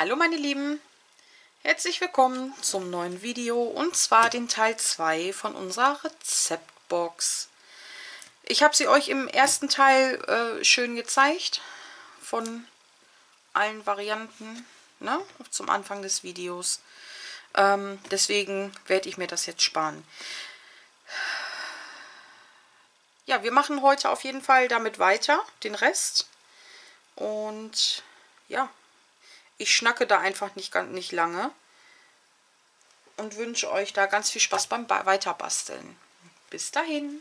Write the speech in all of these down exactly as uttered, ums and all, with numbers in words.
Hallo meine Lieben, herzlich willkommen zum neuen Video und zwar den Teil zwei von unserer Rezeptbox. Ich habe sie euch im ersten Teil äh, schön gezeigt, von allen Varianten, ne, zum Anfang des Videos. Ähm, deswegen werde ich mir das jetzt sparen. Ja, wir machen heute auf jeden Fall damit weiter, den Rest. Und ja, ich schnacke da einfach nicht, nicht lange und wünsche euch da ganz viel Spaß beim Weiterbasteln. Bis dahin.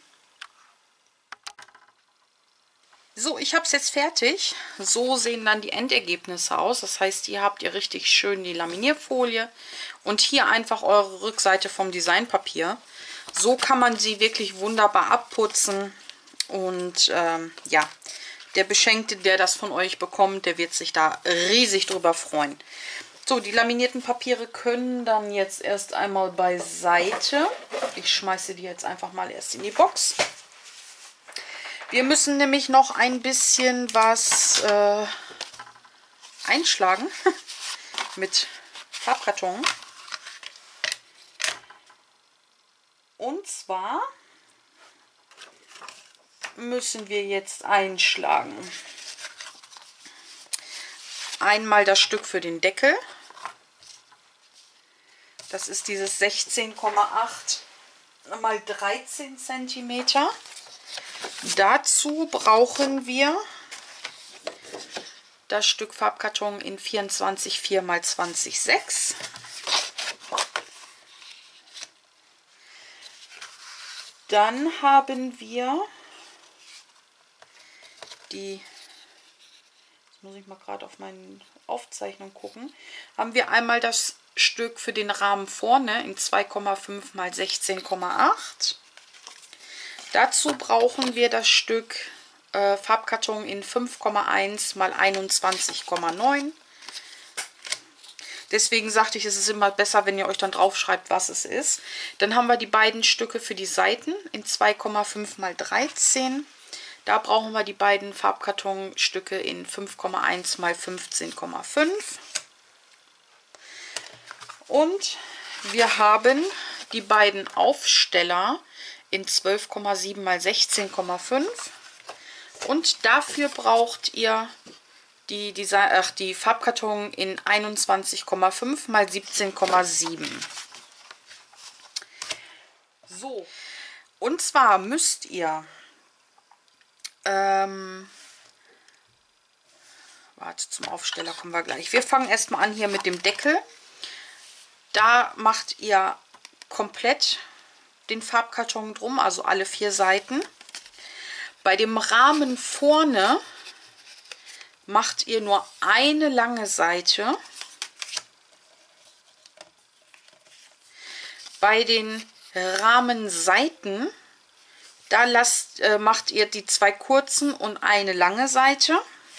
So, ich habe es jetzt fertig. So sehen dann die Endergebnisse aus. Das heißt, hier habt ihr richtig schön die Laminierfolie und hier einfach eure Rückseite vom Designpapier. So kann man sie wirklich wunderbar abputzen und ähm, ja, der Beschenkte, der das von euch bekommt, der wird sich da riesig drüber freuen. So, die laminierten Papiere können dann jetzt erst einmal beiseite. Ich schmeiße die jetzt einfach mal erst in die Box. Wir müssen nämlich noch ein bisschen was äh, einschlagen mit Farbkarton. Und zwar müssen wir jetzt einschlagen. Einmal das Stück für den Deckel. Das ist dieses sechzehn Komma acht mal dreizehn Zentimeter. Dazu brauchen wir das Stück Farbkarton in vierundzwanzig Komma vier mal zwanzig Komma sechs. Dann haben wir die, jetzt muss ich mal gerade auf meine Aufzeichnung gucken, haben wir einmal das Stück für den Rahmen vorne in zwei Komma fünf mal sechzehn Komma acht. Dazu brauchen wir das Stück äh, Farbkarton in fünf Komma eins mal einundzwanzig Komma neun. Deswegen sagte ich, es ist immer besser, wenn ihr euch dann draufschreibt, was es ist. Dann haben wir die beiden Stücke für die Seiten in zwei Komma fünf mal dreizehn. Da brauchen wir die beiden Farbkartonstücke in fünf Komma eins mal fünfzehn Komma fünf. Und wir haben die beiden Aufsteller in zwölf Komma sieben mal sechzehn Komma fünf. Und dafür braucht ihr die, die, ach, die Farbkarton in einundzwanzig Komma fünf mal siebzehn Komma sieben. So, und zwar müsst ihr ähm, warte, zum Aufsteller kommen wir gleich. Wir fangen erstmal an hier mit dem Deckel. Da macht ihr komplett den Farbkarton drum, also alle vier Seiten. Bei dem Rahmen vorne macht ihr nur eine lange Seite. Bei den Rahmenseiten, da lasst, äh, macht ihr die zwei kurzen und eine lange Seite.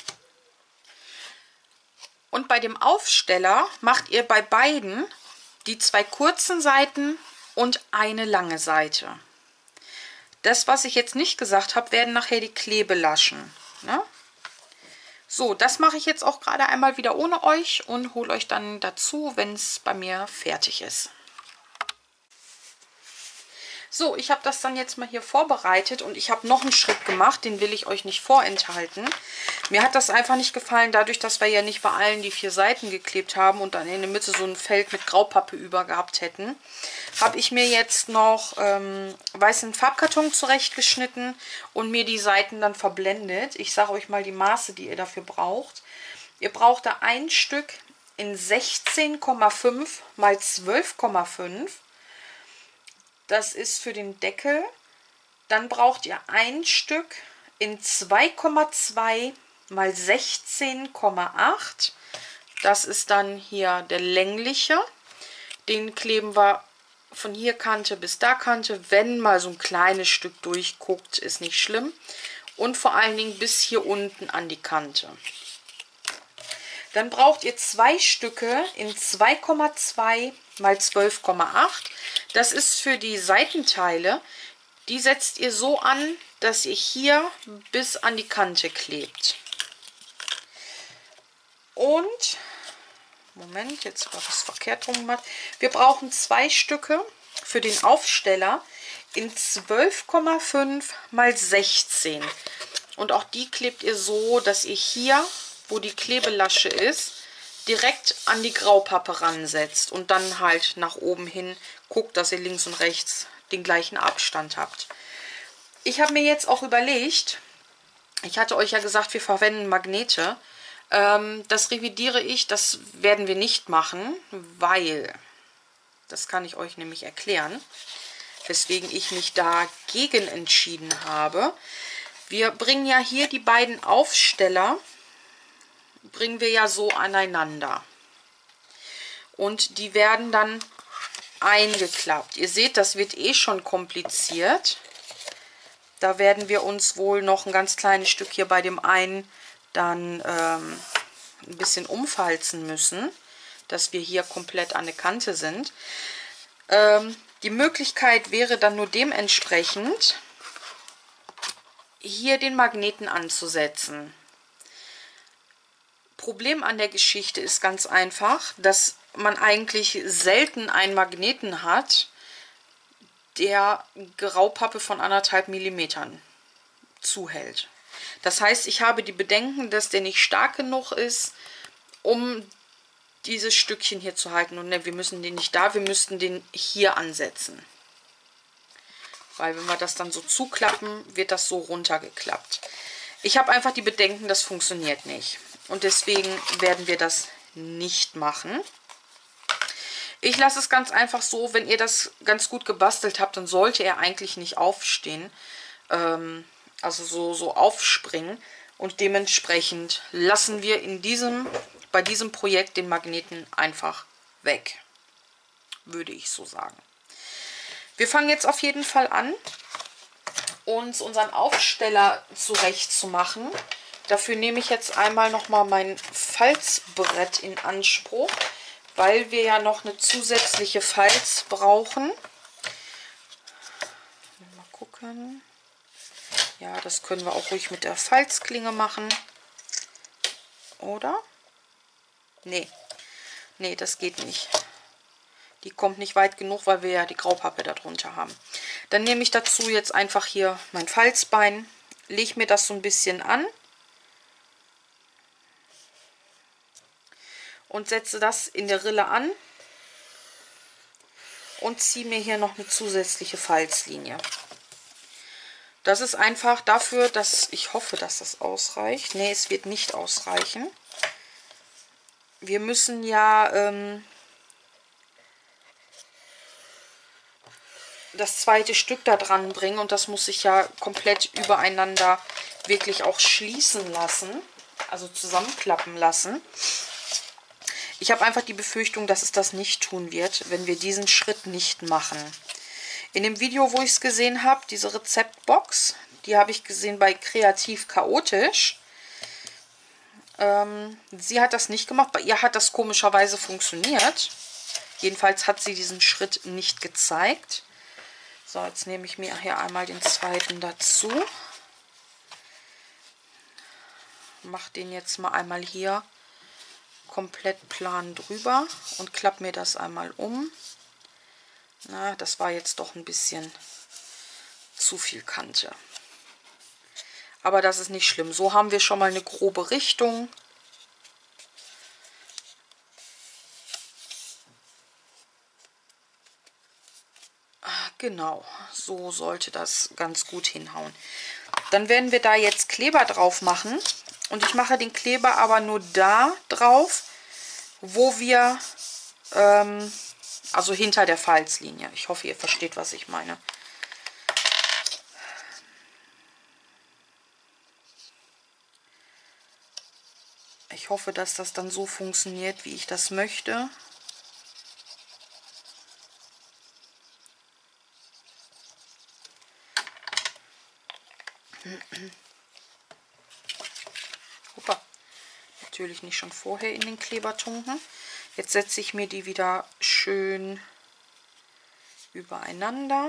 Und bei dem Aufsteller macht ihr bei beiden die zwei kurzen Seiten und eine lange Seite. Das, was ich jetzt nicht gesagt habe, werden nachher die Klebelaschen. Ne? So, das mache ich jetzt auch gerade einmal wieder ohne euch und hole euch dann dazu, wenn es bei mir fertig ist. So, ich habe das dann jetzt mal hier vorbereitet und ich habe noch einen Schritt gemacht, den will ich euch nicht vorenthalten. Mir hat das einfach nicht gefallen, dadurch, dass wir ja nicht bei allen die vier Seiten geklebt haben und dann in der Mitte so ein Feld mit Graupappe über gehabt hätten, habe ich mir jetzt noch ähm, weißen Farbkarton zurechtgeschnitten und mir die Seiten dann verblendet. Ich sage euch mal die Maße, die ihr dafür braucht. Ihr braucht da ein Stück in sechzehn Komma fünf mal zwölf Komma fünf. Das ist für den Deckel. Dann braucht ihr ein Stück in zwei Komma zwei mal sechzehn Komma acht. Das ist dann hier der längliche. Den kleben wir von hier Kante bis da Kante. Wenn mal so ein kleines Stück durchguckt, ist nicht schlimm. Und vor allen Dingen bis hier unten an die Kante. Dann braucht ihr zwei Stücke in zwei Komma zwei mal zwölf Komma acht. Das ist für die Seitenteile. Die setzt ihr so an, dass ihr hier bis an die Kante klebt. Und Moment, jetzt habe ich es verkehrt rum gemacht. Wir brauchen zwei Stücke für den Aufsteller in zwölf Komma fünf mal sechzehn. Und auch die klebt ihr so, dass ihr hier, wo die Klebelasche ist, direkt an die Graupappe ransetzt. Und dann halt nach oben hin guckt, dass ihr links und rechts den gleichen Abstand habt. Ich habe mir jetzt auch überlegt, ich hatte euch ja gesagt, wir verwenden Magnete. Ähm, das revidiere ich, das werden wir nicht machen, weil, das kann ich euch nämlich erklären, weswegen ich mich dagegen entschieden habe. Wir bringen ja hier die beiden Aufsteller, bringen wir ja so aneinander. Und die werden dann eingeklappt. Ihr seht, das wird eh schon kompliziert. Da werden wir uns wohl noch ein ganz kleines Stück hier bei dem einen dann ähm, ein bisschen umfalzen müssen, dass wir hier komplett an der Kante sind. Ähm, die Möglichkeit wäre dann nur dementsprechend, hier den Magneten anzusetzen. Problem an der Geschichte ist ganz einfach, dass man eigentlich selten einen Magneten hat, der Graupappe von anderthalb Millimetern zuhält. Das heißt, ich habe die Bedenken, dass der nicht stark genug ist, um dieses Stückchen hier zu halten. Und ne, wir müssen den nicht da, wir müssten den hier ansetzen. Weil wenn wir das dann so zuklappen, wird das so runtergeklappt. Ich habe einfach die Bedenken, das funktioniert nicht. Und deswegen werden wir das nicht machen. Ich lasse es ganz einfach so, wenn ihr das ganz gut gebastelt habt, dann sollte er eigentlich nicht aufstehen. Ähm, also so, so aufspringen. Und dementsprechend lassen wir in diesem, bei diesem Projekt den Magneten einfach weg. Würde ich so sagen. Wir fangen jetzt auf jeden Fall an, uns unseren Aufsteller zurechtzumachen. Dafür nehme ich jetzt einmal nochmal mein Falzbrett in Anspruch, weil wir ja noch eine zusätzliche Falz brauchen. Mal gucken. Ja, das können wir auch ruhig mit der Falzklinge machen. Oder? Nee. Nee, das geht nicht. Die kommt nicht weit genug, weil wir ja die Graupappe darunter haben. Dann nehme ich dazu jetzt einfach hier mein Falzbein, lege mir das so ein bisschen an und setze das in der Rille an und ziehe mir hier noch eine zusätzliche Falzlinie. Das ist einfach dafür, dass ich hoffe, dass das ausreicht. Nee, es wird nicht ausreichen. Wir müssen ja ähm, das zweite Stück da dran bringen und das muss sich ja komplett übereinander wirklich auch schließen lassen, also zusammenklappen lassen. Ich habe einfach die Befürchtung, dass es das nicht tun wird, wenn wir diesen Schritt nicht machen. In dem Video, wo ich es gesehen habe, diese Rezeptbox, die habe ich gesehen bei Kreativ Chaotisch. Ähm, sie hat das nicht gemacht, bei ihr hat das komischerweise funktioniert. Jedenfalls hat sie diesen Schritt nicht gezeigt. So, jetzt nehme ich mir hier einmal den zweiten dazu. Mache den jetzt mal einmal hier komplett plan drüber und klappe mir das einmal um. Na, das war jetzt doch ein bisschen zu viel Kante. Aber das ist nicht schlimm. So haben wir schon mal eine grobe Richtung. Genau, so sollte das ganz gut hinhauen. Dann werden wir da jetzt Kleber drauf machen. Und ich mache den Kleber aber nur da drauf, wo wir, ähm, also hinter der Falzlinie. Ich hoffe, ihr versteht, was ich meine. Ich hoffe, dass das dann so funktioniert, wie ich das möchte. Super. Natürlich nicht schon vorher in den Kleber tunken. Jetzt setze ich mir die wieder schön übereinander.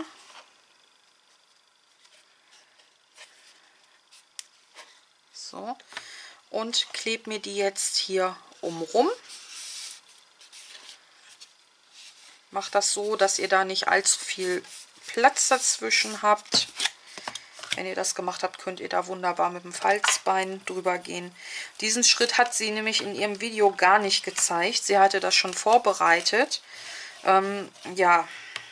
So. Und klebe mir die jetzt hier umrum. Macht das so, dass ihr da nicht allzu viel Platz dazwischen habt. Wenn ihr das gemacht habt, könnt ihr da wunderbar mit dem Falzbein drüber gehen. Diesen Schritt hat sie nämlich in ihrem Video gar nicht gezeigt. Sie hatte das schon vorbereitet. Ähm, ja,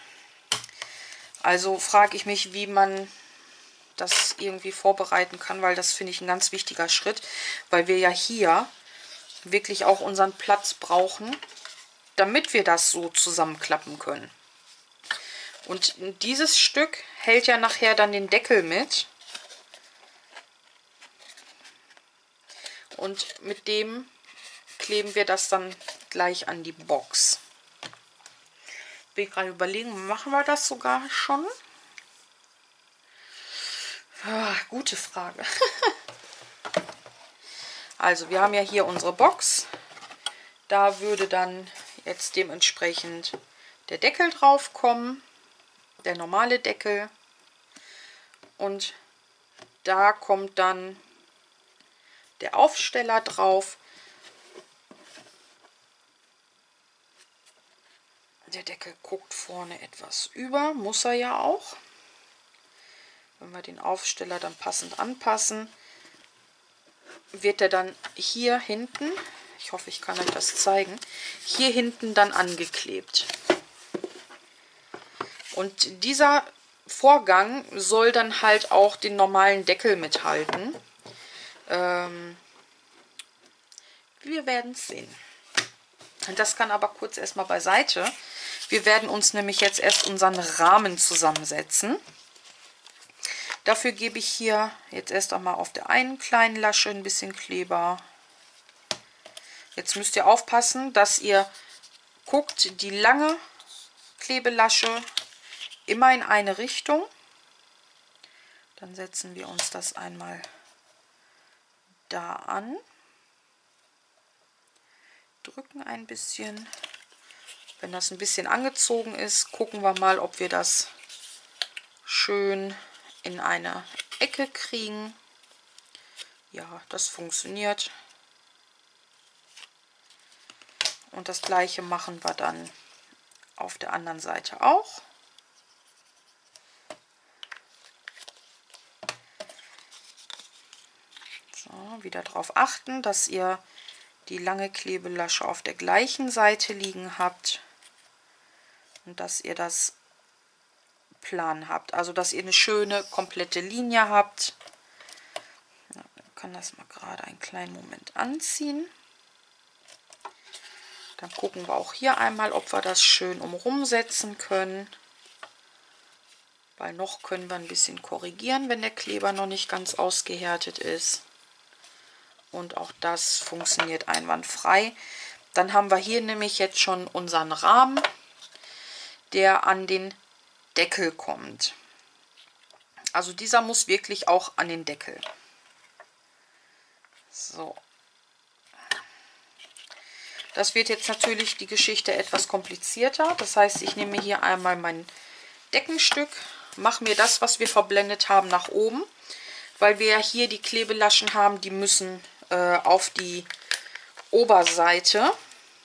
also frage ich mich, wie man das irgendwie vorbereiten kann, weil das finde ich ein ganz wichtiger Schritt, weil wir ja hier wirklich auch unseren Platz brauchen, damit wir das so zusammenklappen können. Und dieses Stück hält ja nachher dann den Deckel mit. Und mit dem kleben wir das dann gleich an die Box. Ich bin gerade überlegen, machen wir das sogar schon? Ah, gute Frage. Also wir haben ja hier unsere Box. Da würde dann jetzt dementsprechend der Deckel drauf kommen. Der normale Deckel, und da kommt dann der Aufsteller drauf. Der Deckel guckt vorne etwas über, muss er ja auch. Wenn wir den Aufsteller dann passend anpassen, wird er dann hier hinten, ich hoffe, ich kann euch das zeigen, hier hinten dann angeklebt. Und dieser Vorgang soll dann halt auch den normalen Deckel mithalten. Ähm, wir werden es sehen. Das kann aber kurz erstmal beiseite. Wir werden uns nämlich jetzt erst unseren Rahmen zusammensetzen. Dafür gebe ich hier jetzt erst einmal auf der einen kleinen Lasche ein bisschen Kleber. Jetzt müsst ihr aufpassen, dass ihr guckt, die lange Klebelasche immer in eine Richtung. Dann setzen wir uns das einmal da an. Drücken ein bisschen. Wenn das ein bisschen angezogen ist, gucken wir mal, ob wir das schön in eine Ecke kriegen. Ja, das funktioniert. Und das gleiche machen wir dann auf der anderen Seite auch. So, wieder darauf achten, dass ihr die lange Klebelasche auf der gleichen Seite liegen habt und dass ihr das plan habt. Also, dass ihr eine schöne, komplette Linie habt. Ja, ich kann das mal gerade einen kleinen Moment anziehen. Dann gucken wir auch hier einmal, ob wir das schön umrum setzen können. Weil noch können wir ein bisschen korrigieren, wenn der Kleber noch nicht ganz ausgehärtet ist. Und auch das funktioniert einwandfrei. Dann haben wir hier nämlich jetzt schon unseren Rahmen, der an den Deckel kommt. Also dieser muss wirklich auch an den Deckel. So. Das wird jetzt natürlich die Geschichte etwas komplizierter. Das heißt, ich nehme hier einmal mein Deckenstück, mache mir das, was wir verblendet haben, nach oben, weil wir ja hier die Klebelaschen haben, die müssen äh, auf die Oberseite.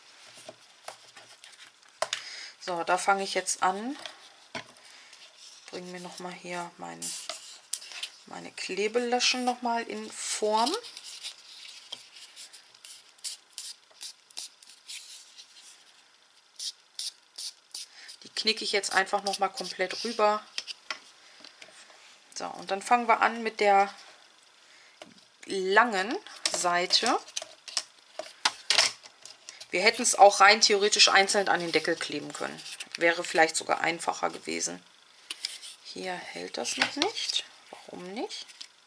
So, da fange ich jetzt an. Bringen wir noch mal hier mein, meine Klebelaschen noch mal in Form. Die knicke ich jetzt einfach noch mal komplett rüber. So, und dann fangen wir an mit der langen Seite. Wir hätten es auch rein theoretisch einzeln an den Deckel kleben können. Wäre vielleicht sogar einfacher gewesen. Hier hält das noch nicht. Warum nicht?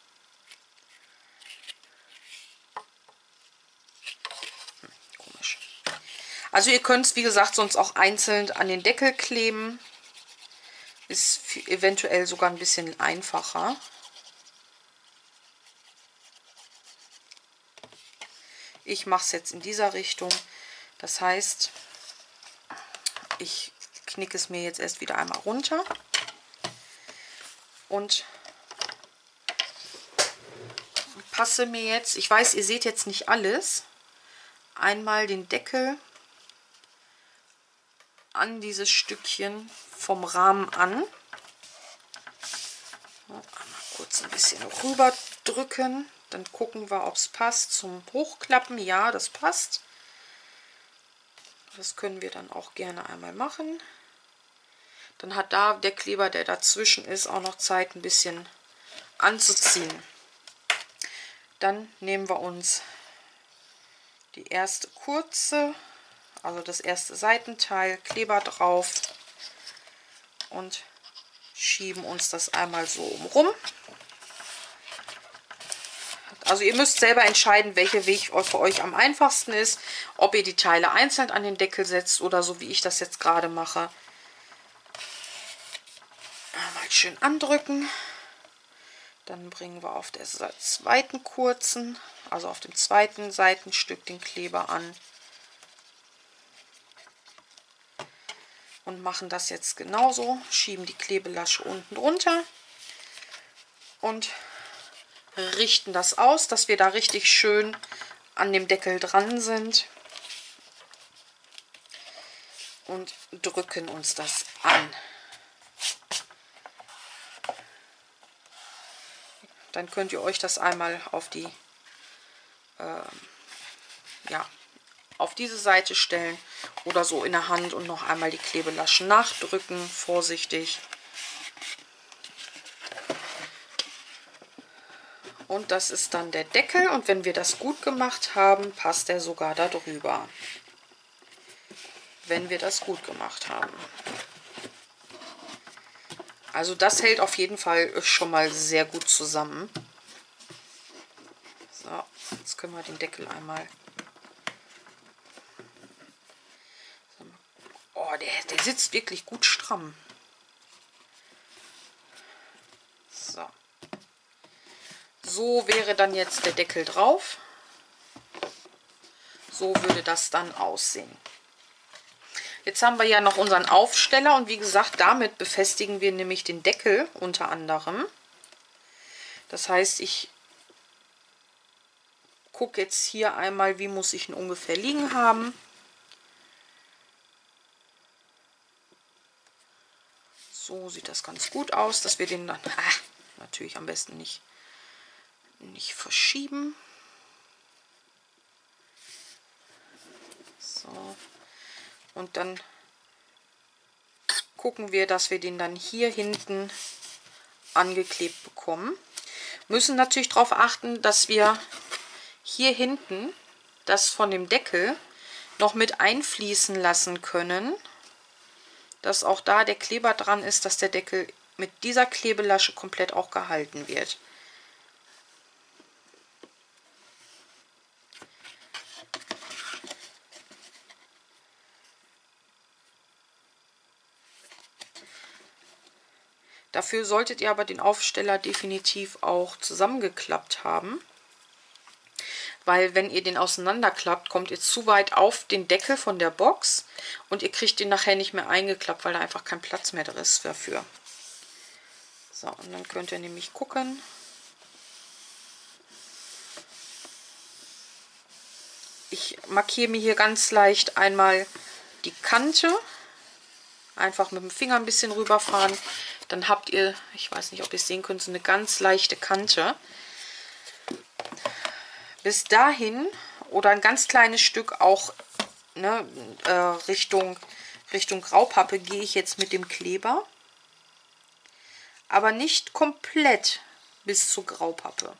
Hm, komisch. Also ihr könnt es, wie gesagt, sonst auch einzeln an den Deckel kleben. Ist eventuell sogar ein bisschen einfacher. Ich mache es jetzt in dieser Richtung. Das heißt, ich knicke es mir jetzt erst wieder einmal runter und passe mir jetzt, ich weiß, ihr seht jetzt nicht alles, einmal den Deckel an dieses Stückchen vom Rahmen an. Einmal kurz ein bisschen rüber drücken, dann gucken wir, ob es passt zum Hochklappen. Ja, das passt. Das können wir dann auch gerne einmal machen. Dann hat da der Kleber, der dazwischen ist, auch noch Zeit, ein bisschen anzuziehen. Dann nehmen wir uns die erste kurze, also das erste Seitenteil, Kleber drauf und schieben uns das einmal so rum. Also ihr müsst selber entscheiden, welcher Weg für euch am einfachsten ist, ob ihr die Teile einzeln an den Deckel setzt oder so wie ich das jetzt gerade mache. Einmal schön andrücken. Dann bringen wir auf der zweiten kurzen, also auf dem zweiten Seitenstück den Kleber an. Und machen das jetzt genauso. Schieben die Klebelasche unten drunter. Und richten das aus, dass wir da richtig schön an dem Deckel dran sind. Und drücken uns das an. Dann könnt ihr euch das einmal auf die äh, ja, auf diese Seite stellen oder so in der Hand und noch einmal die Klebelaschen nachdrücken, vorsichtig. Und das ist dann der Deckel, und wenn wir das gut gemacht haben, passt der sogar da drüber. Wenn wir das gut gemacht haben. Also das hält auf jeden Fall schon mal sehr gut zusammen. So, jetzt können wir den Deckel einmal... Oh, der, der sitzt wirklich gut stramm. So. So wäre dann jetzt der Deckel drauf. So würde das dann aussehen. Jetzt haben wir ja noch unseren Aufsteller, und wie gesagt, damit befestigen wir nämlich den Deckel unter anderem. Das heißt, ich gucke jetzt hier einmal, wie muss ich ihn ungefähr liegen haben. So sieht das ganz gut aus, dass wir den dann ah, natürlich am besten nicht, nicht verschieben. So. Und dann gucken wir, dass wir den dann hier hinten angeklebt bekommen. Müssen natürlich darauf achten, dass wir hier hinten das von dem Deckel noch mit einfließen lassen können, dass auch da der Kleber dran ist, dass der Deckel mit dieser Klebelasche komplett auch gehalten wird. Dafür solltet ihr aber den Aufsteller definitiv auch zusammengeklappt haben, weil wenn ihr den auseinanderklappt, kommt ihr zu weit auf den Deckel von der Box und ihr kriegt den nachher nicht mehr eingeklappt, weil da einfach kein Platz mehr drin ist dafür. So, und dann könnt ihr nämlich gucken. Ich markiere mir hier ganz leicht einmal die Kante. Einfach mit dem Finger ein bisschen rüberfahren. Dann habt ihr, ich weiß nicht, ob ihr es sehen könnt, so eine ganz leichte Kante. Bis dahin oder ein ganz kleines Stück auch ne, äh, Richtung, Richtung Graupappe gehe ich jetzt mit dem Kleber. Aber nicht komplett bis zur Graupappe.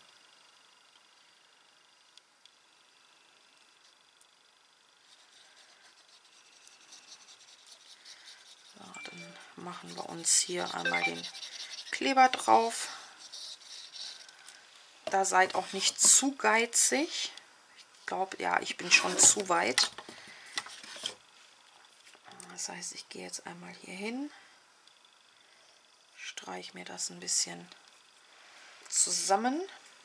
So, dann machen wir uns hier einmal den Kleber drauf. Da seid auch nicht zu geizig. Ich glaube, ja, ich bin schon zu weit. Das heißt, ich gehe jetzt einmal hier hin, streiche mir das ein bisschen zusammen.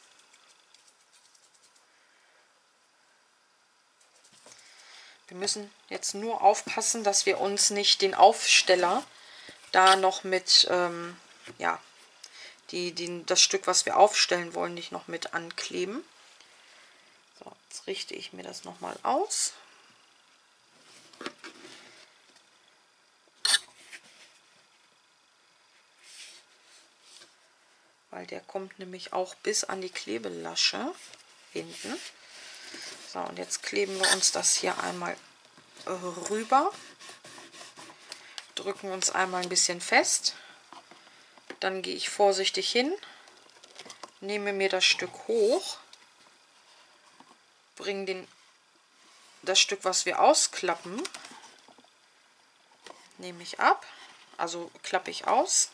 Wir müssen jetzt nur aufpassen, dass wir uns nicht den Aufsteller da noch mit, ähm, ja, die, die, das Stück, was wir aufstellen wollen, nicht noch mit ankleben. So, jetzt richte ich mir das nochmal aus. weil der kommt nämlich auch bis an die Klebelasche hinten. So, und jetzt kleben wir uns das hier einmal rüber, drücken uns einmal ein bisschen fest, dann gehe ich vorsichtig hin, nehme mir das Stück hoch, bringe den, das Stück, was wir ausklappen, nehme ich ab, also klappe ich aus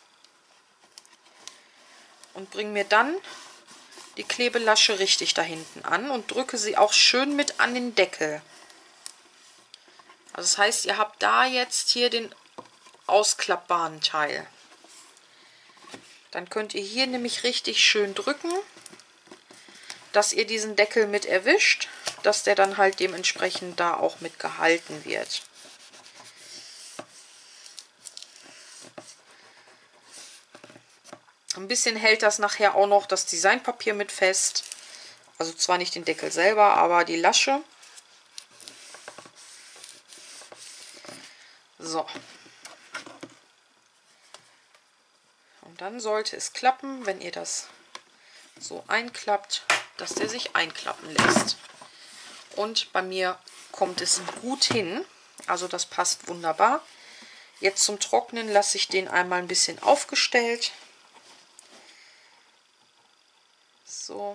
und bringe mir dann die Klebelasche richtig da hinten an und drücke sie auch schön mit an den Deckel. Also das heißt, ihr habt da jetzt hier den ausklappbaren Teil. Dann könnt ihr hier nämlich richtig schön drücken, dass ihr diesen Deckel mit erwischt, dass der dann halt dementsprechend da auch mit gehalten wird. Ein bisschen hält das nachher auch noch das Designpapier mit fest. Also zwar nicht den Deckel selber, aber die Lasche. So. Und dann sollte es klappen, wenn ihr das so einklappt, dass der sich einklappen lässt. Und bei mir kommt es gut hin. Also das passt wunderbar. Jetzt zum Trocknen lasse ich den einmal ein bisschen aufgestellt. So.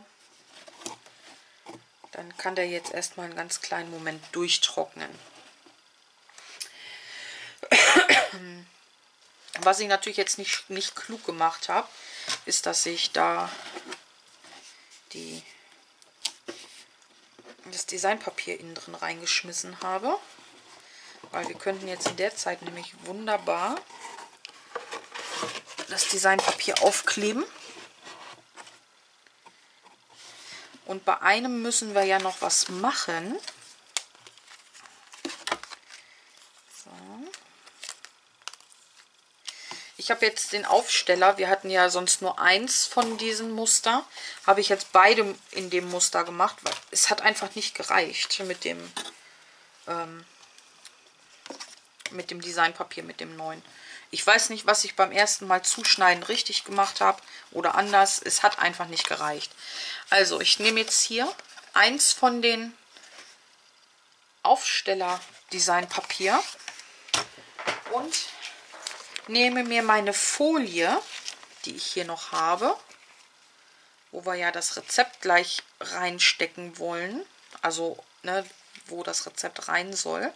Dann kann der jetzt erstmal einen ganz kleinen Moment durchtrocknen. Was ich natürlich jetzt nicht, nicht klug gemacht habe, ist, dass ich da die, das Designpapier innen drin reingeschmissen habe. Weil wir könnten jetzt in der Zeit nämlich wunderbar das Designpapier aufkleben. Und bei einem müssen wir ja noch was machen. So. Ich habe jetzt den Aufsteller, wir hatten ja sonst nur eins von diesen Muster, habe ich jetzt beide in dem Muster gemacht, weil es hat einfach nicht gereicht mit dem, ähm, mit dem Designpapier, mit dem neuen. Ich weiß nicht, was ich beim ersten Mal zuschneiden richtig gemacht habe oder anders. Es hat einfach nicht gereicht. Also ich nehme jetzt hier eins von den Aufsteller Designpapier und nehme mir meine Folie, die ich hier noch habe, wo wir ja das Rezept gleich reinstecken wollen, also ne, wo das Rezept rein soll.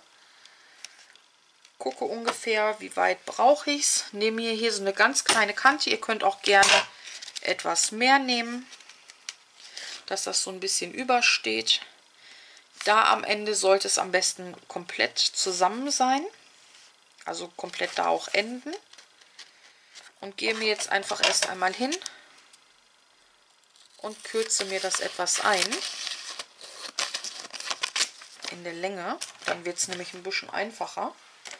Gucke ungefähr, wie weit brauche ich es. Nehme hier, hier so eine ganz kleine Kante. Ihr könnt auch gerne etwas mehr nehmen, dass das so ein bisschen übersteht. Da am Ende sollte es am besten komplett zusammen sein. Also komplett da auch enden. Und gehe mir jetzt einfach erst einmal hin und kürze mir das etwas ein. In der Länge. Dann wird es nämlich ein bisschen einfacher.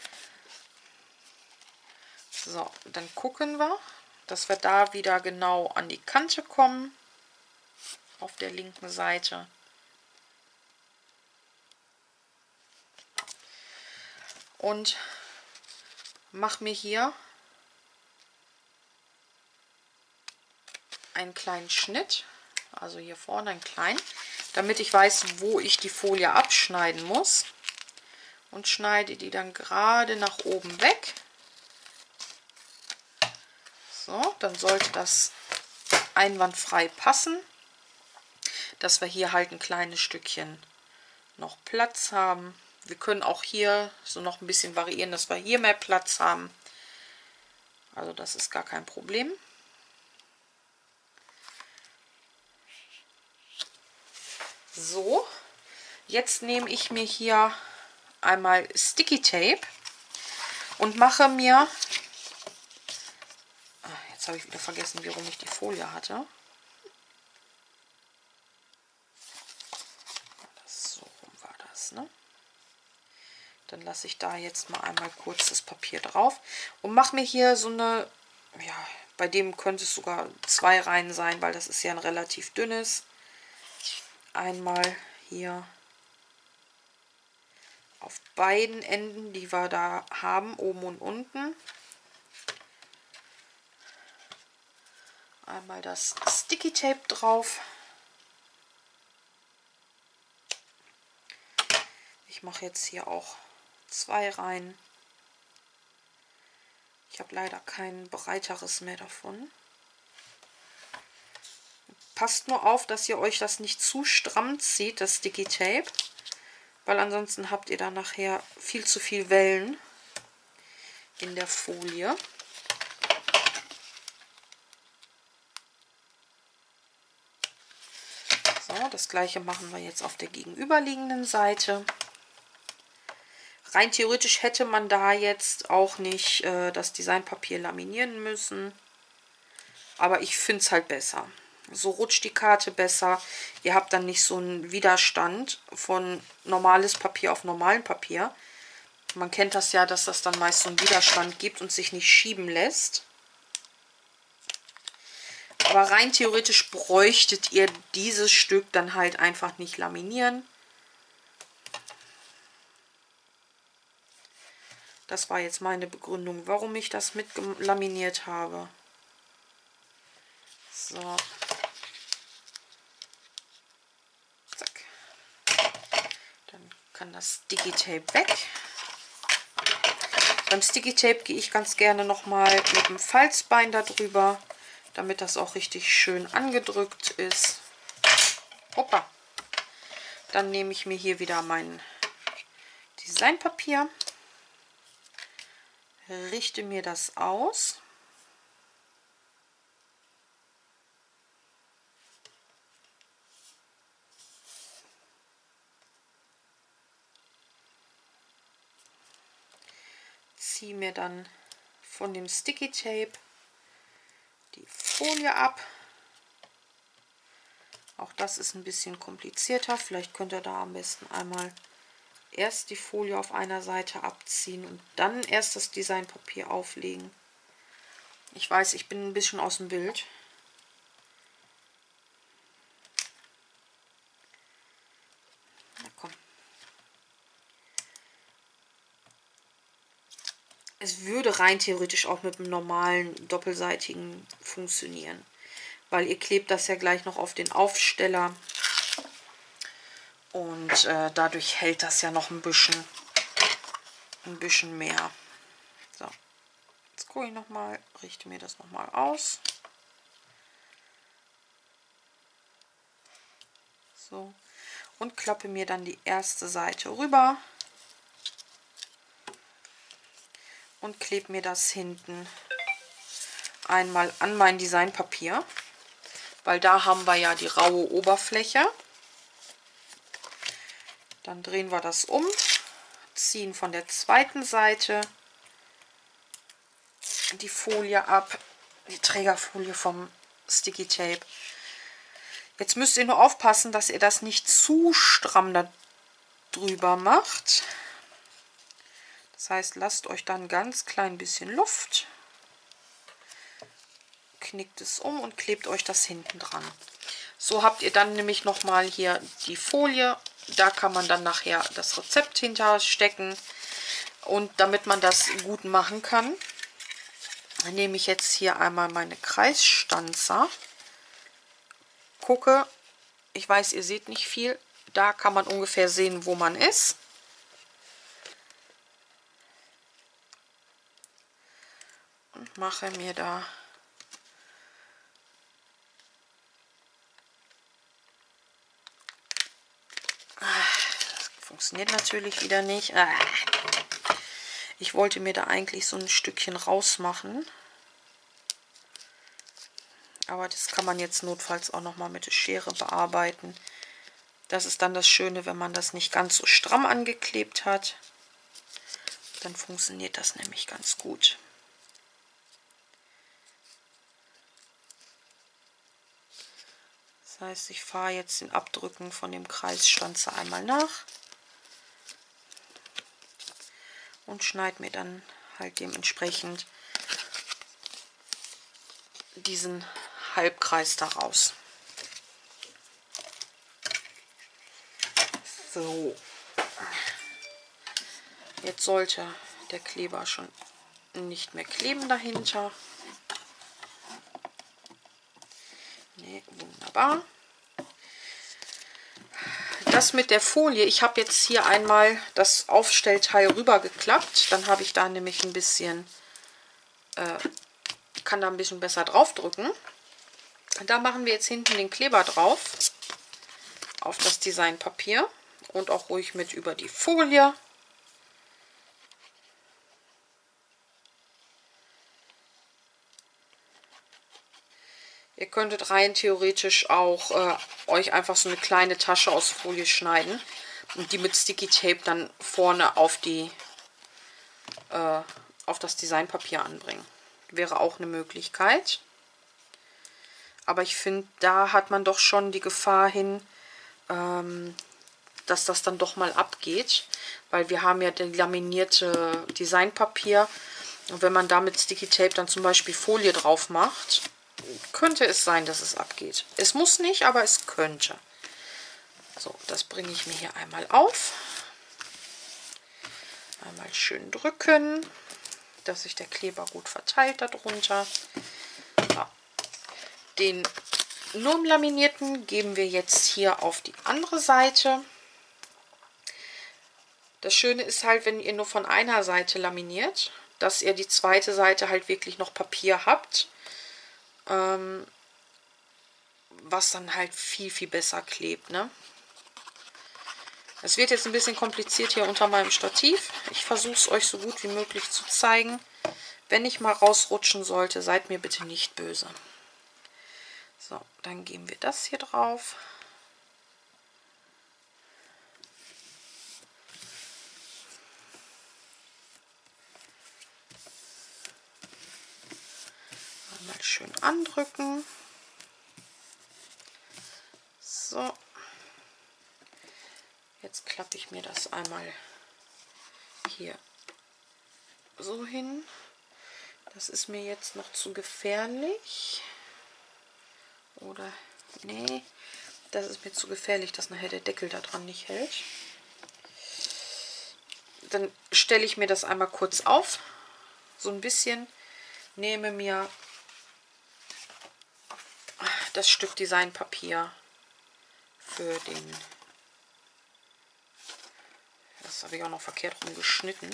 So, dann gucken wir, dass wir da wieder genau an die Kante kommen. Auf der linken Seite. Und mache mir hier einen kleinen Schnitt. Also hier vorne einen kleinen. Damit ich weiß, wo ich die Folie abschneiden muss. Und schneide die dann gerade nach oben weg. So, dann sollte das einwandfrei passen, dass wir hier halt ein kleines Stückchen noch Platz haben. Wir können auch hier so noch ein bisschen variieren, dass wir hier mehr Platz haben. Also das ist gar kein Problem. So, jetzt nehme ich mir hier einmal Sticky Tape und mache mir... Jetzt habe ich wieder vergessen, wie rum ich die Folie hatte. Das, so rum war das, ne? Dann lasse ich da jetzt mal einmal kurz das Papier drauf und mache mir hier so eine, ja, bei dem könnte es sogar zwei Reihen sein, weil das ist ja ein relativ dünnes. Einmal hier auf beiden Enden, die wir da haben, oben und unten. einmal das Sticky Tape drauf. Ich mache jetzt hier auch zwei rein. Ich habe leider kein breiteres mehr davon. Passt nur auf, dass ihr euch das nicht zu stramm zieht, das Sticky Tape, weil ansonsten habt ihr dann nachher viel zu viel Wellen in der Folie. So, das gleiche machen wir jetzt auf der gegenüberliegenden Seite. Rein theoretisch hätte man da jetzt auch nicht äh, das Designpapier laminieren müssen, aber ich finde es halt besser. So rutscht die Karte besser. Ihr habt dann nicht so einen Widerstand von normales Papier auf normalem Papier. Man kennt das ja, dass das dann meist so einen Widerstand gibt und sich nicht schieben lässt. Aber rein theoretisch bräuchtet ihr dieses Stück dann halt einfach nicht laminieren. Das war jetzt meine Begründung, warum ich das mit laminiert habe. So. Zack. Dann kann das Sticky Tape weg. Beim Sticky Tape gehe ich ganz gerne nochmal mit dem Falzbein darüber, damit das auch richtig schön angedrückt ist. Hoppa. Dann nehme ich mir hier wieder mein Designpapier, richte mir das aus. Ziehe mir dann von dem Sticky Tape die Folie ab. Auch das ist ein bisschen komplizierter. Vielleicht könnt ihr da am besten einmal erst die Folie auf einer Seite abziehen und dann erst das Designpapier auflegen. Ich weiß, ich bin ein bisschen aus dem Bild. Na komm. Es würde rein theoretisch auch mit einem normalen doppelseitigen funktionieren, weil ihr klebt das ja gleich noch auf den Aufsteller und äh, dadurch hält das ja noch ein bisschen, ein bisschen mehr. So, jetzt gucke ich nochmal, richte mir das nochmal aus. So, und klappe mir dann die erste Seite rüber und klebe mir das hinten einmal an mein Designpapier, weil da haben wir ja die raue Oberfläche. Dann drehen wir das um, ziehen von der zweiten Seite die Folie ab, die Trägerfolie vom Sticky Tape. Jetzt müsst ihr nur aufpassen, dass ihr das nicht zu stramm da drüber macht. Das heißt, lasst euch dann ganz klein bisschen Luft, knickt es um und klebt euch das hinten dran. So habt ihr dann nämlich noch mal hier die Folie. Da kann man dann nachher das Rezept hinterstecken. Und damit man das gut machen kann, nehme ich jetzt hier einmal meine Kreisstanzer. Gucke, ich weiß, ihr seht nicht viel. Da kann man ungefähr sehen, wo man ist. Und mache mir da das funktioniert natürlich wieder nicht. Ich wollte mir da eigentlich so ein Stückchen rausmachen. Aber das kann man jetzt notfalls auch noch mal mit der Schere bearbeiten. Das ist dann das Schöne, wenn man das nicht ganz so stramm angeklebt hat. Dann funktioniert das nämlich ganz gut. Das heißt, ich fahre jetzt den Abdrücken von dem Kreisstanzer einmal nach und schneide mir dann halt dementsprechend diesen Halbkreis daraus. So, jetzt sollte der Kleber schon nicht mehr kleben dahinter. Nee, wunderbar. Das mit der Folie, ich habe jetzt hier einmal das Aufstellteil rübergeklappt. Dann habe ich da nämlich ein bisschen, äh, kann da ein bisschen besser drauf drücken. Da machen wir jetzt hinten den Kleber drauf, auf das Designpapier und auch ruhig mit über die Folie. Ihr könntet rein theoretisch auch äh, euch einfach so eine kleine Tasche aus Folie schneiden und die mit Sticky Tape dann vorne auf die äh, auf das Designpapier anbringen. Wäre auch eine Möglichkeit. Aber ich finde, da hat man doch schon die Gefahr hin, ähm, dass das dann doch mal abgeht, weil wir haben ja das laminierte Designpapier und wenn man da mit Sticky Tape dann zum Beispiel Folie drauf macht, könnte es sein, dass es abgeht. Es muss nicht, aber es könnte. So, das bringe ich mir hier einmal auf. Einmal schön drücken, dass sich der Kleber gut verteilt darunter. So. Den Normlaminierten geben wir jetzt hier auf die andere Seite. Das Schöne ist halt, wenn ihr nur von einer Seite laminiert, dass ihr die zweite Seite halt wirklich noch Papier habt, ähm, was dann halt viel, viel besser klebt, ne? Es wird jetzt ein bisschen kompliziert hier unter meinem Stativ. Ich versuche es euch so gut wie möglich zu zeigen. Wenn ich mal rausrutschen sollte, seid mir bitte nicht böse. So, dann geben wir das hier drauf. Einmal schön andrücken. So. Jetzt klappe ich mir das einmal hier so hin. Das ist mir jetzt noch zu gefährlich. Oder, nee, das ist mir zu gefährlich, dass nachher der Deckel da dran nicht hält. Dann stelle ich mir das einmal kurz auf. So ein bisschen. Nehme mir das Stück Designpapier für den... Das habe ich auch noch verkehrt rum geschnitten.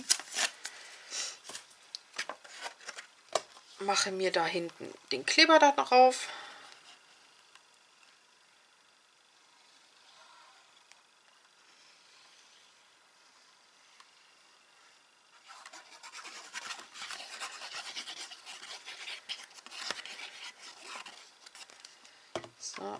Mache mir da hinten den Kleber da drauf. So.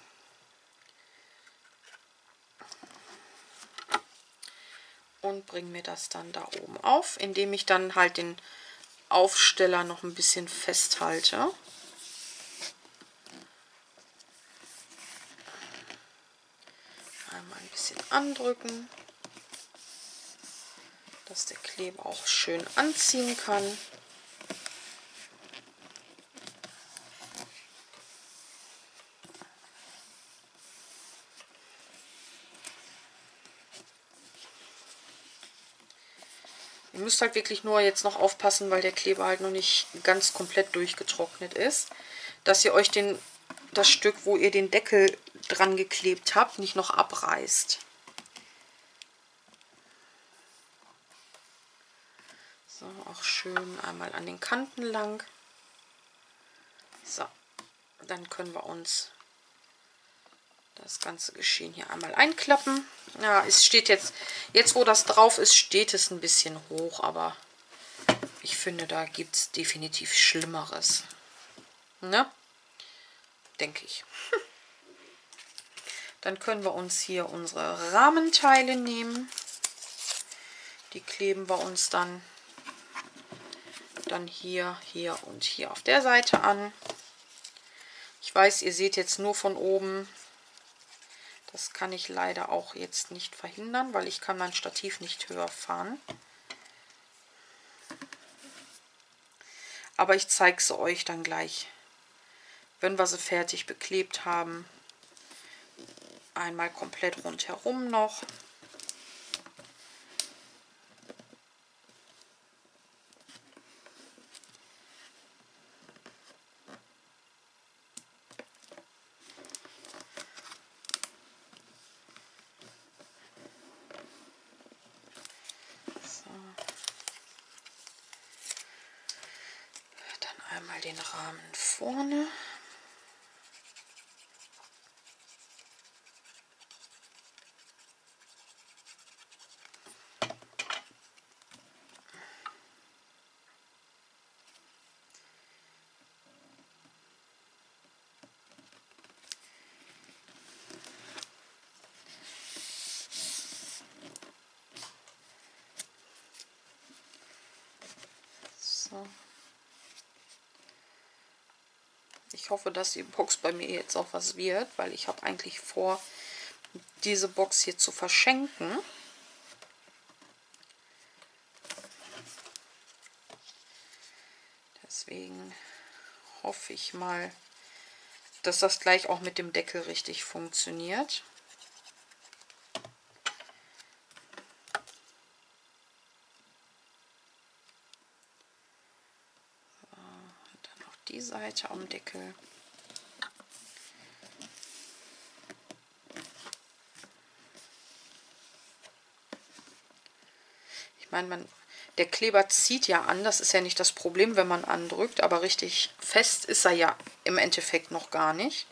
Und bringe mir das dann da oben auf, indem ich dann halt den Aufsteller noch ein bisschen festhalte. Einmal ein bisschen andrücken, dass der Kleber auch schön anziehen kann. Ihr müsst halt wirklich nur jetzt noch aufpassen, weil der Kleber halt noch nicht ganz komplett durchgetrocknet ist, dass ihr euch den, das Stück, wo ihr den Deckel dran geklebt habt, nicht noch abreißt. So, auch schön einmal an den Kanten lang. So, dann können wir uns das ganze Geschehen hier einmal einklappen. Ja, es steht jetzt, jetzt wo das drauf ist, steht es ein bisschen hoch, aber ich finde, da gibt es definitiv Schlimmeres. Ne? Denke ich. Dann können wir uns hier unsere Rahmenteile nehmen. Die kleben wir uns dann, dann hier, hier und hier auf der Seite an. Ich weiß, ihr seht jetzt nur von oben. Das kann ich leider auch jetzt nicht verhindern, weil ich kann mein Stativ nicht höher fahren. Aber ich zeige es euch dann gleich, wenn wir sie fertig beklebt haben. Einmal komplett rundherum noch. einmal den Rahmen vorne. So. Ich hoffe, dass die Box bei mir jetzt auch was wird, weil ich habe eigentlich vor, diese Box hier zu verschenken. Deswegen hoffe ich mal, dass das gleich auch mit dem Deckel richtig funktioniert. So, und dann noch die Seite am Deckel. Ich meine, man, der Kleber zieht ja an, das ist ja nicht das Problem, wenn man andrückt, aber richtig fest ist er ja im Endeffekt noch gar nicht.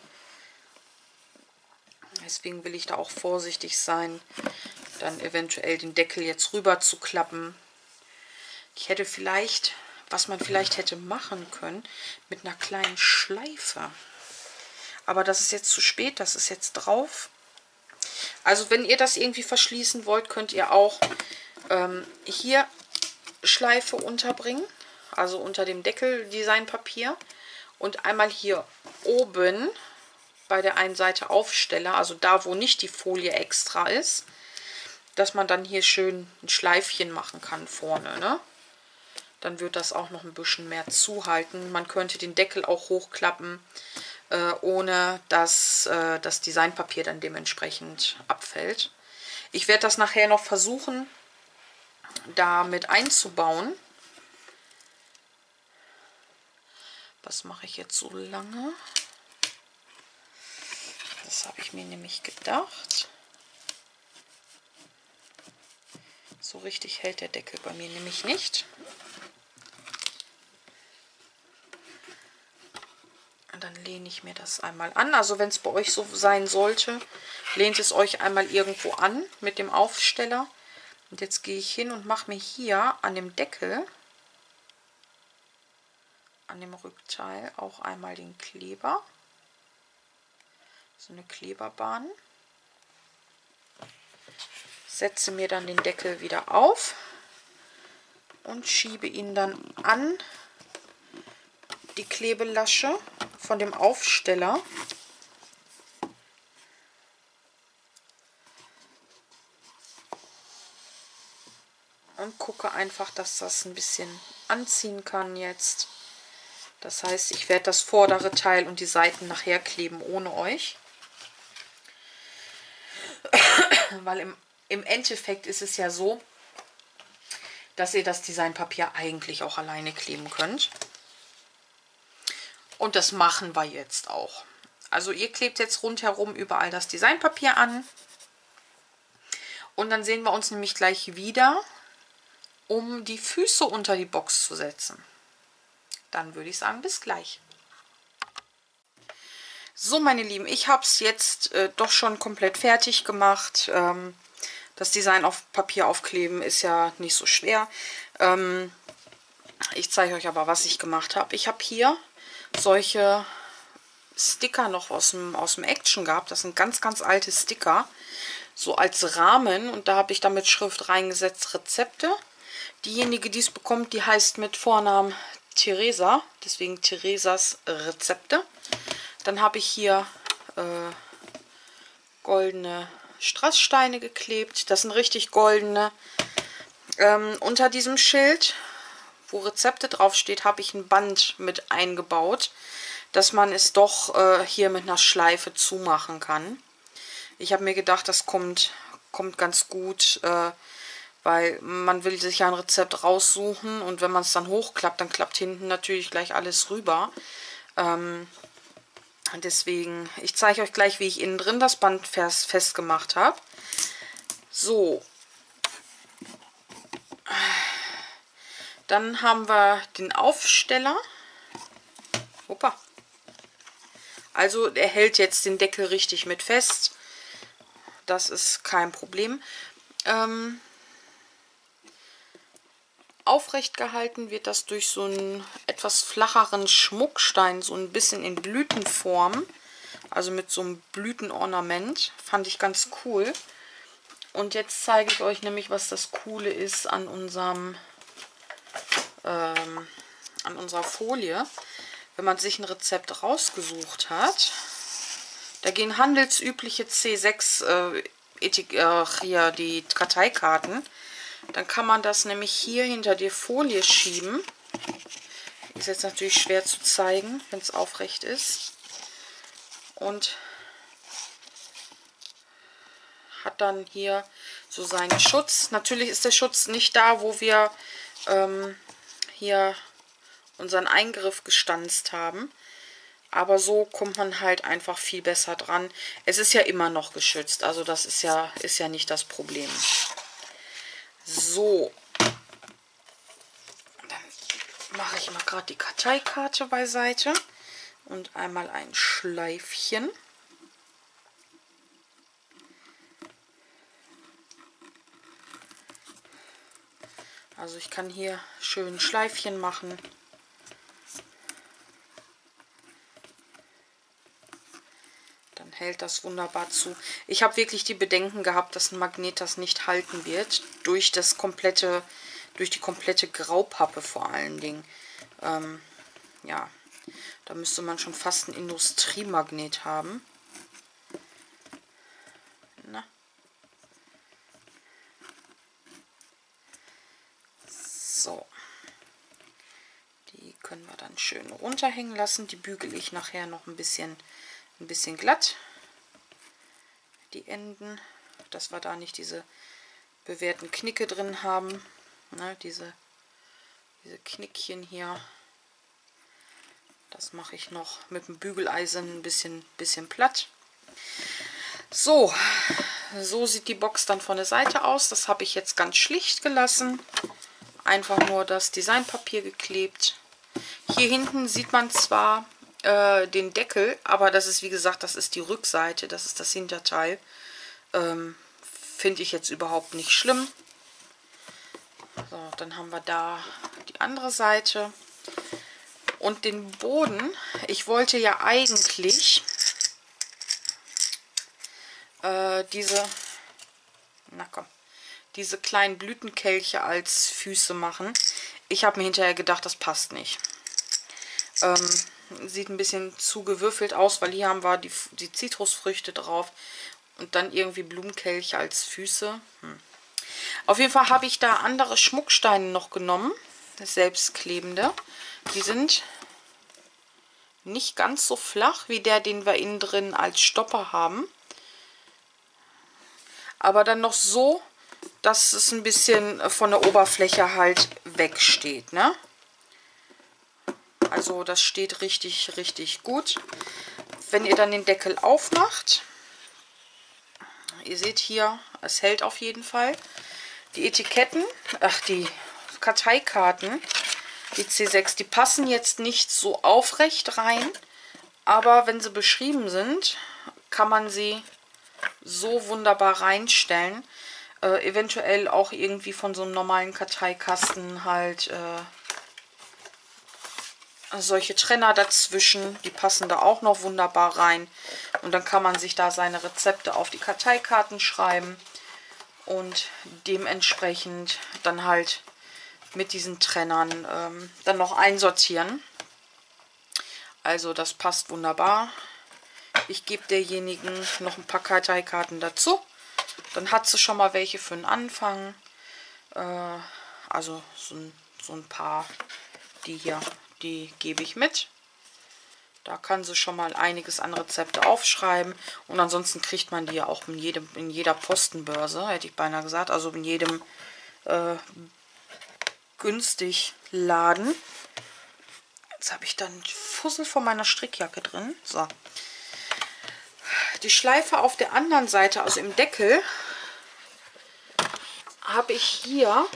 Deswegen will ich da auch vorsichtig sein, dann eventuell den Deckel jetzt rüber zu klappen. Ich hätte vielleicht, was man vielleicht hätte machen können, mit einer kleinen Schleife. Aber das ist jetzt zu spät, das ist jetzt drauf. Also wenn ihr das irgendwie verschließen wollt, könnt ihr auch ähm, hier Schleife unterbringen, also unter dem Deckel Designpapier und einmal hier oben bei der einen Seite Aufsteller, also da wo nicht die Folie extra ist, dass man dann hier schön ein Schleifchen machen kann vorne, ne? Dann wird das auch noch ein bisschen mehr zuhalten. Man könnte den Deckel auch hochklappen, äh, ohne dass äh, das Designpapier dann dementsprechend abfällt. Ich werde das nachher noch versuchen, damit einzubauen. Was mache ich jetzt so lange? Das habe ich mir nämlich gedacht. So richtig hält der Deckel bei mir nämlich nicht. Und dann lehne ich mir das einmal an. Also wenn es bei euch so sein sollte, lehnt es euch einmal irgendwo an mit dem Aufsteller. Und jetzt gehe ich hin und mache mir hier an dem Deckel, an dem Rückteil, auch einmal den Kleber. So eine Kleberbahn. Setze mir dann den Deckel wieder auf und schiebe ihn dann an die Klebelasche von dem Aufsteller. Und gucke einfach, dass das ein bisschen anziehen kann jetzt. Das heißt, ich werde das vordere Teil und die Seiten nachher kleben ohne euch. Weil im, im Endeffekt ist es ja so, dass ihr das Designpapier eigentlich auch alleine kleben könnt. Und das machen wir jetzt auch. Also ihr klebt jetzt rundherum überall das Designpapier an. Und dann sehen wir uns nämlich gleich wieder, um die Füße unter die Box zu setzen. Dann würde ich sagen, bis gleich. So, meine Lieben, ich habe es jetzt äh, doch schon komplett fertig gemacht. Ähm, das Design auf Papier aufkleben ist ja nicht so schwer. Ähm, ich zeige euch aber, was ich gemacht habe. Ich habe hier solche Sticker noch aus dem, aus dem Action gehabt. Das sind ganz, ganz alte Sticker. So als Rahmen. Und da habe ich damit Schrift reingesetzt, Rezepte. Diejenige, die es bekommt, die heißt mit Vornamen Theresa. Deswegen Theresas Rezepte. Dann habe ich hier äh, goldene Strasssteine geklebt. Das sind richtig goldene. Ähm, unter diesem Schild, wo Rezepte draufsteht, habe ich ein Band mit eingebaut, dass man es doch äh, hier mit einer Schleife zumachen kann. Ich habe mir gedacht, das kommt, kommt ganz gut, äh, weil man will sich ja ein Rezept raussuchen und wenn man es dann hochklappt, dann klappt hinten natürlich gleich alles rüber. Ähm, deswegen, ich zeige euch gleich, wie ich innen drin das Band fest, festgemacht habe. So. Dann haben wir den Aufsteller. Hoppa. Also er hält jetzt den Deckel richtig mit fest. Das ist kein Problem. Ähm, aufrecht gehalten wird das durch so einen etwas flacheren Schmuckstein, so ein bisschen in Blütenform. Also mit so einem Blütenornament. Fand ich ganz cool. Und jetzt zeige ich euch nämlich, was das Coole ist an unserem ähm, an unserer Folie. Wenn man sich ein Rezept rausgesucht hat, da gehen handelsübliche C sechs äh, Etik äh, hier die Karteikarten. Dann kann man das nämlich hier hinter die Folie schieben. Ist jetzt natürlich schwer zu zeigen, wenn es aufrecht ist. Und hat dann hier so seinen Schutz. Natürlich ist der Schutz nicht da, wo wir ähm, hier unseren Eingriff gestanzt haben. Aber so kommt man halt einfach viel besser dran. Es ist ja immer noch geschützt, also das ist ja, ist ja nicht das Problem. So. Dann mache ich mal gerade die Karteikarte beiseite und einmal ein Schleifchen. Also ich kann hier schön Schleifchen machen. Dann hält das wunderbar zu. Ich habe wirklich die Bedenken gehabt, dass ein Magnet das nicht halten wird. Durch das komplette, durch die komplette Graupappe vor allen Dingen. Ähm, ja, da müsste man schon fast ein Industriemagnet haben. Na. So. Die können wir dann schön runterhängen lassen. Die bügele ich nachher noch ein bisschen, ein bisschen glatt. Die Enden, dass wir da nicht diese bewährten Knicke drin haben. Ne, diese, diese Knickchen hier. Das mache ich noch mit dem Bügeleisen ein bisschen, bisschen platt. So, so sieht die Box dann von der Seite aus. Das habe ich jetzt ganz schlicht gelassen. Einfach nur das Designpapier geklebt. Hier hinten sieht man zwar äh, den Deckel, aber das ist, wie gesagt, das ist die Rückseite, das ist das Hinterteil. Ähm, finde ich jetzt überhaupt nicht schlimm. So, dann haben wir da die andere Seite. Und den Boden, ich wollte ja eigentlich äh, diese, na komm, diese kleinen Blütenkelche als Füße machen. Ich habe mir hinterher gedacht, das passt nicht. Ähm, sieht ein bisschen zu gewürfelt aus, weil hier haben wir die, die Zitrusfrüchte drauf und dann irgendwie Blumenkelche als Füße. Hm. Auf jeden Fall habe ich da andere Schmucksteine noch genommen, selbstklebende. Die sind nicht ganz so flach wie der, den wir innen drin als Stopper haben. Aber dann noch so, dass es ein bisschen von der Oberfläche halt wegsteht, ne? Also das steht richtig, richtig gut. Wenn ihr dann den Deckel aufmacht, ihr seht hier, es hält auf jeden Fall. Die Etiketten, ach die Karteikarten, die C sechs, die passen jetzt nicht so aufrecht rein, aber wenn sie beschrieben sind, kann man sie so wunderbar reinstellen. Äh, eventuell auch irgendwie von so einem normalen Karteikasten halt äh, solche Trenner dazwischen, die passen da auch noch wunderbar rein. Und dann kann man sich da seine Rezepte auf die Karteikarten schreiben und dementsprechend dann halt mit diesen Trennern ähm, dann noch einsortieren. Also das passt wunderbar. Ich gebe derjenigen noch ein paar Karteikarten dazu. Dann hat sie schon mal welche für den Anfang. Äh, also so ein, so ein paar, die hier, die gebe ich mit. Da kann sie schon mal einiges an Rezepte aufschreiben. Und ansonsten kriegt man die ja auch in, jedem, in jeder Postenbörse, hätte ich beinahe gesagt. Also in jedem äh, günstig Laden. Jetzt habe ich dann einen Fussel von meiner Strickjacke drin. So. Die Schleife auf der anderen Seite, also im Deckel, habe ich hier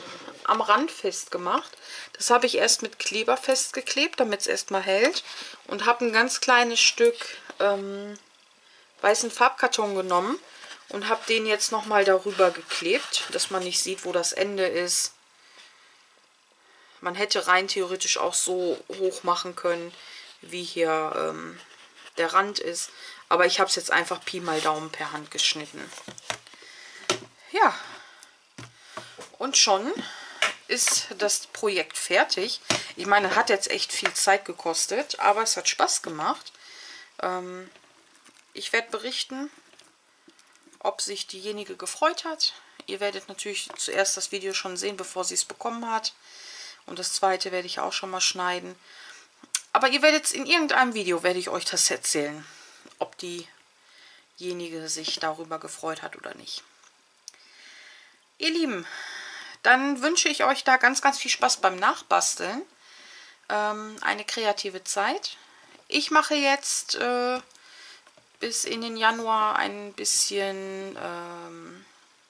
am Rand festgemacht. Das habe ich erst mit Kleber festgeklebt, damit es erstmal hält. Und habe ein ganz kleines Stück ähm, weißen Farbkarton genommen und habe den jetzt nochmal darüber geklebt, dass man nicht sieht, wo das Ende ist. Man hätte rein theoretisch auch so hoch machen können, wie hier ähm, der Rand ist. Aber ich habe es jetzt einfach Pi mal Daumen per Hand geschnitten. Ja, und schon ist das Projekt fertig. Ich meine, hat jetzt echt viel Zeit gekostet, aber es hat Spaß gemacht. Ähm, ich werde berichten, ob sich diejenige gefreut hat. Ihr werdet natürlich zuerst das Video schon sehen, bevor sie es bekommen hat. Und das zweite werde ich auch schon mal schneiden. Aber ihr werdet in irgendeinem Video, werde ich euch das erzählen, ob diejenige sich darüber gefreut hat oder nicht. Ihr Lieben, dann wünsche ich euch da ganz, ganz viel Spaß beim Nachbasteln. Ähm, eine kreative Zeit. Ich mache jetzt äh, bis in den Januar ein bisschen ähm,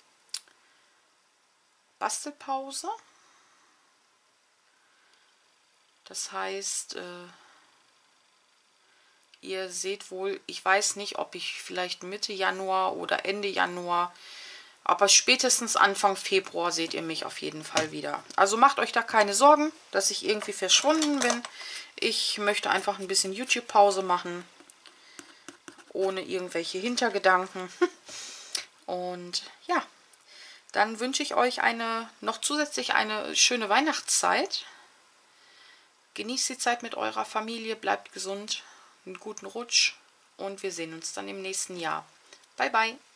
Bastelpause. Das heißt, äh, ihr seht wohl, ich weiß nicht, ob ich vielleicht Mitte Januar oder Ende Januar, aber spätestens Anfang Februar seht ihr mich auf jeden Fall wieder. Also macht euch da keine Sorgen, dass ich irgendwie verschwunden bin. Ich möchte einfach ein bisschen YouTube-Pause machen, ohne irgendwelche Hintergedanken. Und ja, dann wünsche ich euch eine noch zusätzlich eine schöne Weihnachtszeit. Genießt die Zeit mit eurer Familie, bleibt gesund, einen guten Rutsch und wir sehen uns dann im nächsten Jahr. Bye, bye.